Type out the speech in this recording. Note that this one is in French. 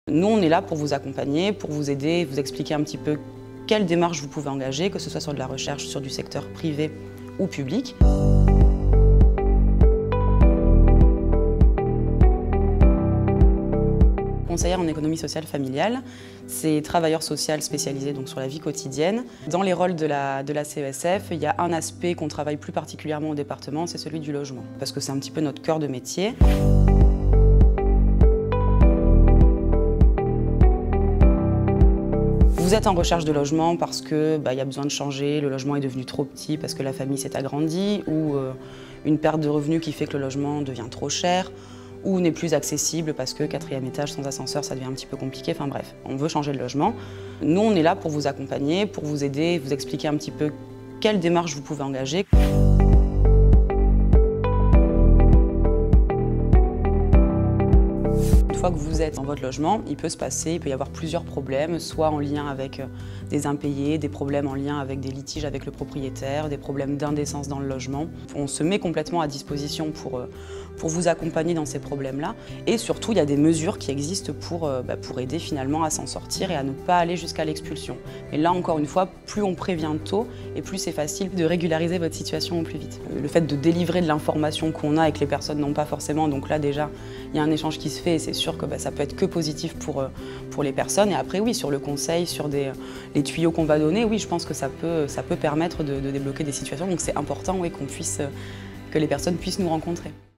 Nous, on est là pour vous accompagner, pour vous aider, vous expliquer un petit peu quelles démarches vous pouvez engager, que ce soit sur de la recherche, sur du secteur privé ou public. Conseillère en économie sociale familiale, c'est travailleur social spécialisé donc sur la vie quotidienne. Dans les rôles de la CESF, il y a un aspect qu'on travaille plus particulièrement au département, c'est celui du logement, parce que c'est un petit peu notre cœur de métier. Vous êtes en recherche de logement parce que y a besoin de changer, le logement est devenu trop petit parce que la famille s'est agrandie, ou une perte de revenus qui fait que le logement devient trop cher, ou n'est plus accessible parce que 4e étage sans ascenseur, ça devient un petit peu compliqué. Enfin bref, on veut changer de logement. Nous, on est là pour vous accompagner, pour vous aider, vous expliquer un petit peu quelles démarches vous pouvez engager. Une fois que vous êtes dans votre logement, il peut y avoir plusieurs problèmes, soit en lien avec des impayés, des problèmes en lien avec des litiges avec le propriétaire, des problèmes d'indécence dans le logement. On se met complètement à disposition pour vous accompagner dans ces problèmes-là. Et surtout, il y a des mesures qui existent pour aider finalement à s'en sortir et à ne pas aller jusqu'à l'expulsion. Et là, encore une fois, plus on prévient tôt et plus c'est facile de régulariser votre situation au plus vite. Le fait de délivrer de l'information qu'on a et que les personnes n'ont pas forcément, donc là déjà, il y a un échange qui se fait et c'est sûr que ça peut être que positif pour les personnes. Et après, oui, sur le conseil, sur les tuyaux qu'on va donner, oui, je pense que ça peut permettre de débloquer des situations. Donc c'est important, oui, que les personnes puissent nous rencontrer.